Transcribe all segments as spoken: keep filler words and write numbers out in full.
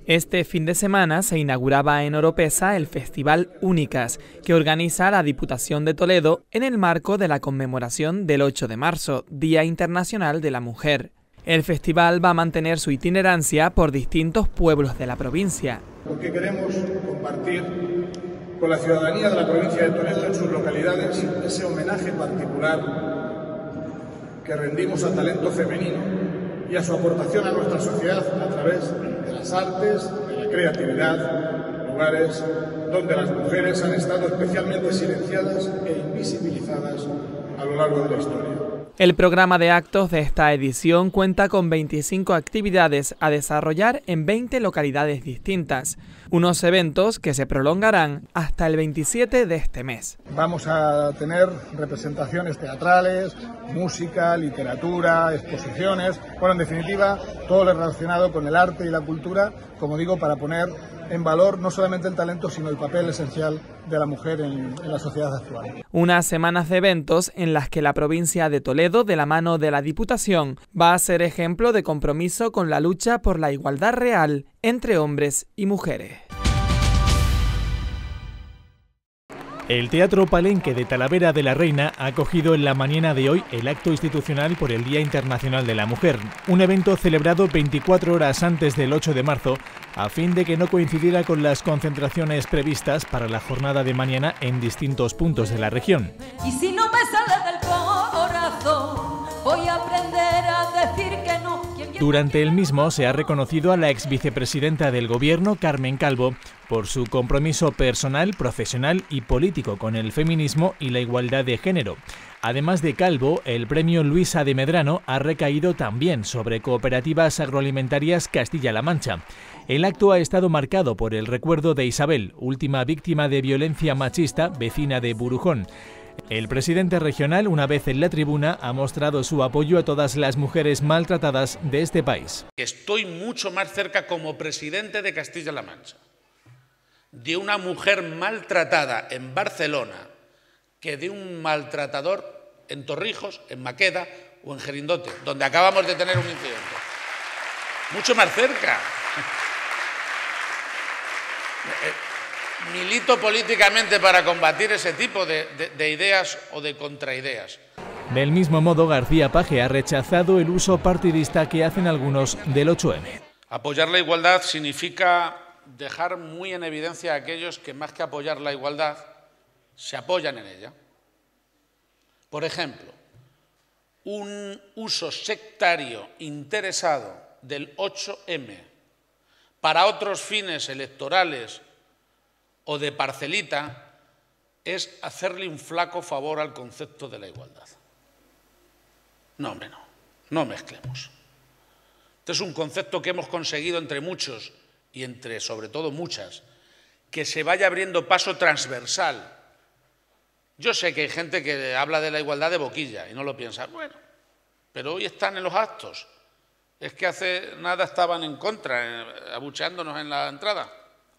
Este fin de semana se inauguraba en Oropesa el Festival Únicas, que organiza la Diputación de Toledo en el marco de la conmemoración del ocho de marzo, Día Internacional de la Mujer. El festival va a mantener su itinerancia por distintos pueblos de la provincia. Porque queremos compartir con la ciudadanía de la provincia de Toledo en sus localidades ese homenaje particular que rendimos al talento femenino y a su aportación a nuestra sociedad a través de las artes, de la creatividad, lugares donde las mujeres han estado especialmente silenciadas e invisibilizadas a lo largo de la historia. El programa de actos de esta edición cuenta con veinticinco actividades a desarrollar en veinte localidades distintas, unos eventos que se prolongarán hasta el veintisiete de este mes. Vamos a tener representaciones teatrales, música, literatura, exposiciones, bueno, en definitiva, todo lo relacionado con el arte y la cultura, como digo, para poner en valor no solamente el talento, sino el papel esencial de la mujer en, en la sociedad actual. Unas semanas de eventos en las que la provincia de Toledo, de la mano de la Diputación, va a ser ejemplo de compromiso con la lucha por la igualdad real entre hombres y mujeres. El Teatro Palenque de Talavera de la Reina ha acogido en la mañana de hoy el acto institucional por el Día Internacional de la Mujer, un evento celebrado veinticuatro horas antes del ocho de marzo, a fin de que no coincidiera con las concentraciones previstas para la jornada de mañana en distintos puntos de la región. Y si no me sale del corazón, voy a aprender a decir que no. Durante el mismo se ha reconocido a la ex vicepresidenta del Gobierno, Carmen Calvo, por su compromiso personal, profesional y político con el feminismo y la igualdad de género. Además de Calvo, el premio Luisa de Medrano ha recaído también sobre Cooperativas Agroalimentarias Castilla-La Mancha. El acto ha estado marcado por el recuerdo de Isabel, última víctima de violencia machista, vecina de Burujón. El presidente regional, una vez en la tribuna, ha mostrado su apoyo a todas las mujeres maltratadas de este país. Estoy mucho más cerca como presidente de Castilla-La Mancha de una mujer maltratada en Barcelona que de un maltratador en Torrijos, en Maqueda o en Gerindote, donde acabamos de tener un incidente. Mucho más cerca. Milito políticamente para combatir ese tipo de, de, de ideas o de contraideas. Del mismo modo, García Paje ha rechazado el uso partidista que hacen algunos del ocho eme. Apoyar la igualdad significa dejar muy en evidencia a aquellos que más que apoyar la igualdad, se apoyan en ella. Por ejemplo, un uso sectario interesado del ocho eme para otros fines electorales o de parcelita es hacerle un flaco favor al concepto de la igualdad. No, hombre, no, no mezclemos. Este es un concepto que hemos conseguido entre muchos y entre, sobre todo, muchas, que se vaya abriendo paso transversal. Yo sé que hay gente que habla de la igualdad de boquilla y no lo piensa. Bueno, pero hoy están en los actos. Es que hace nada estaban en contra, eh, abucheándonos en la entrada.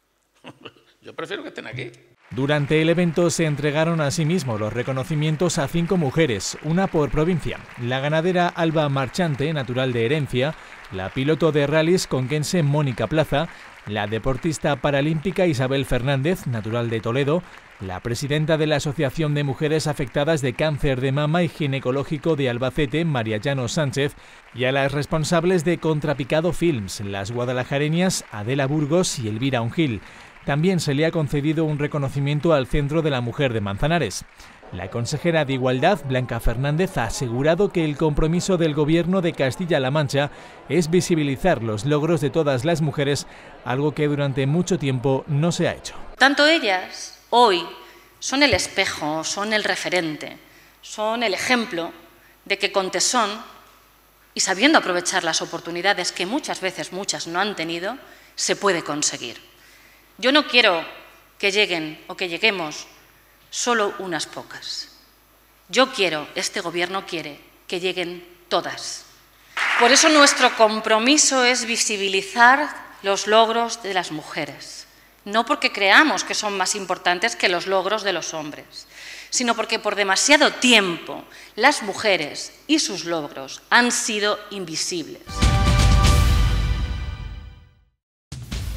Yo prefiero que estén aquí. Durante el evento se entregaron asimismo los reconocimientos a cinco mujeres, una por provincia. La ganadera Alba Marchante, natural de Herencia, la piloto de rallies conquense Mónica Plaza, la deportista paralímpica Isabel Fernández, natural de Toledo, la presidenta de la Asociación de Mujeres Afectadas de Cáncer de Mama y Ginecológico de Albacete, María Llano Sánchez, y a las responsables de Contrapicado Films, las guadalajareñas Adela Burgos y Elvira Ongil. También se le ha concedido un reconocimiento al Centro de la Mujer de Manzanares. La consejera de Igualdad, Blanca Fernández, ha asegurado que el compromiso del Gobierno de Castilla-La Mancha es visibilizar los logros de todas las mujeres, algo que durante mucho tiempo no se ha hecho. Tanto ellas, hoy, son el espejo, son el referente, son el ejemplo de que con tesón y sabiendo aprovechar las oportunidades que muchas veces muchas no han tenido, se puede conseguir. Yo no quiero que lleguen o que lleguemos solo unas pocas. Yo quiero, este Gobierno quiere, que lleguen todas. Por eso nuestro compromiso es visibilizar los logros de las mujeres. No porque creamos que son más importantes que los logros de los hombres, sino porque por demasiado tiempo las mujeres y sus logros han sido invisibles.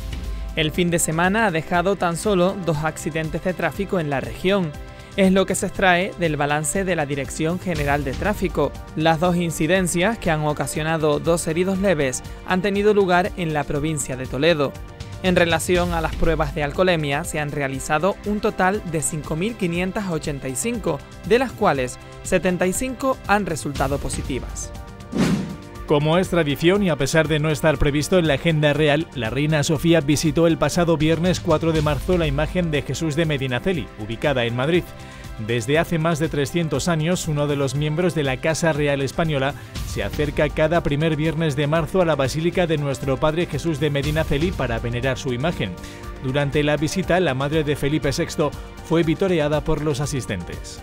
El fin de semana ha dejado tan solo dos accidentes de tráfico en la región. Es lo que se extrae del balance de la Dirección General de Tráfico. Las dos incidencias, que han ocasionado dos heridos leves, han tenido lugar en la provincia de Toledo. En relación a las pruebas de alcoholemia, se han realizado un total de cinco mil quinientas ochenta y cinco, de las cuales setenta y cinco han resultado positivas. Como es tradición y a pesar de no estar previsto en la agenda real, la reina Sofía visitó el pasado viernes cuatro de marzo la imagen de Jesús de Medinaceli, ubicada en Madrid. Desde hace más de trescientos años, uno de los miembros de la Casa Real Española se acerca cada primer viernes de marzo a la Basílica de Nuestro Padre Jesús de Medinaceli para venerar su imagen. Durante la visita, la madre de Felipe sexto fue vitoreada por los asistentes.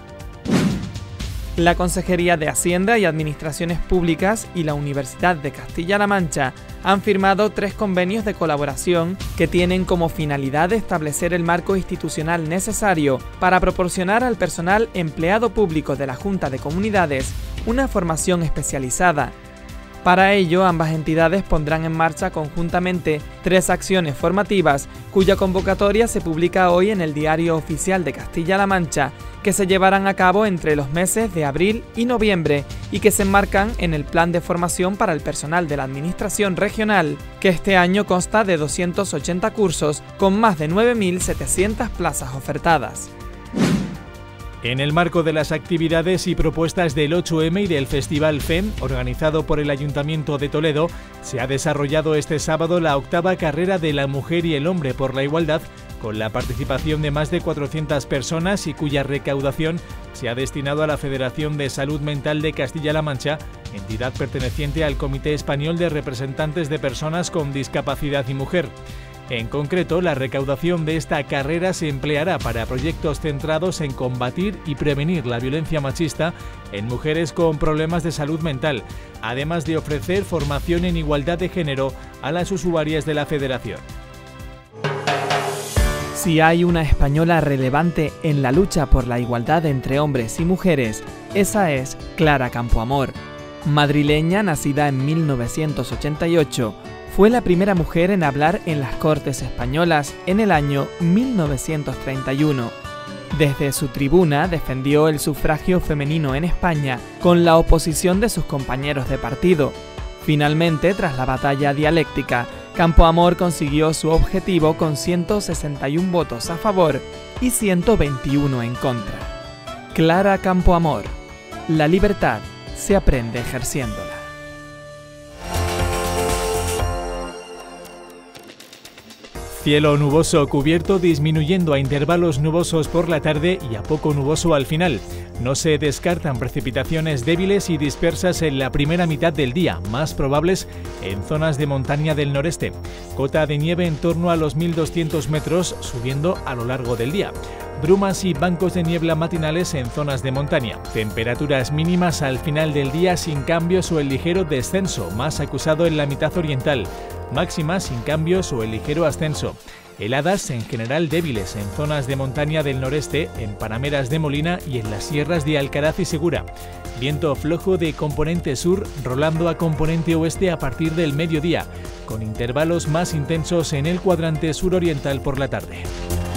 La Consejería de Hacienda y Administraciones Públicas y la Universidad de Castilla-La Mancha han firmado tres convenios de colaboración que tienen como finalidad establecer el marco institucional necesario para proporcionar al personal empleado público de la Junta de Comunidades una formación especializada. Para ello, ambas entidades pondrán en marcha conjuntamente tres acciones formativas, cuya convocatoria se publica hoy en el Diario Oficial de Castilla-La Mancha, que se llevarán a cabo entre los meses de abril y noviembre y que se enmarcan en el Plan de Formación para el Personal de la Administración Regional, que este año consta de doscientos ochenta cursos con más de nueve mil setecientas plazas ofertadas. En el marco de las actividades y propuestas del ocho eme y del Festival F E M, organizado por el Ayuntamiento de Toledo, se ha desarrollado este sábado la octava carrera de la mujer y el hombre por la igualdad, con la participación de más de cuatrocientas personas y cuya recaudación se ha destinado a la Federación de Salud Mental de Castilla-La Mancha, entidad perteneciente al Comité Español de Representantes de Personas con Discapacidad y Mujer. En concreto, la recaudación de esta carrera se empleará para proyectos centrados en combatir y prevenir la violencia machista en mujeres con problemas de salud mental, además de ofrecer formación en igualdad de género a las usuarias de la Federación. Si hay una española relevante en la lucha por la igualdad entre hombres y mujeres, esa es Clara Campoamor. Madrileña, nacida en mil novecientos ochenta y ocho, fue la primera mujer en hablar en las Cortes Españolas en el año mil novecientos treinta y uno. Desde su tribuna defendió el sufragio femenino en España con la oposición de sus compañeros de partido. Finalmente, tras la batalla dialéctica, Campoamor consiguió su objetivo con ciento sesenta y uno votos a favor y ciento veintiuno en contra. Clara Campoamor. La libertad se aprende ejerciéndola. Cielo nuboso cubierto disminuyendo a intervalos nubosos por la tarde y a poco nuboso al final. No se descartan precipitaciones débiles y dispersas en la primera mitad del día, más probables en zonas de montaña del noreste. Cota de nieve en torno a los mil doscientos metros, subiendo a lo largo del día. Brumas y bancos de niebla matinales en zonas de montaña. Temperaturas mínimas al final del día sin cambios o el ligero descenso, más acusado en la mitad oriental. Máximas sin cambios o el ligero ascenso. Heladas en general débiles en zonas de montaña del noreste, en Parameras de Molina y en las sierras de Alcaraz y Segura. Viento flojo de componente sur rolando a componente oeste a partir del mediodía, con intervalos más intensos en el cuadrante suroriental por la tarde.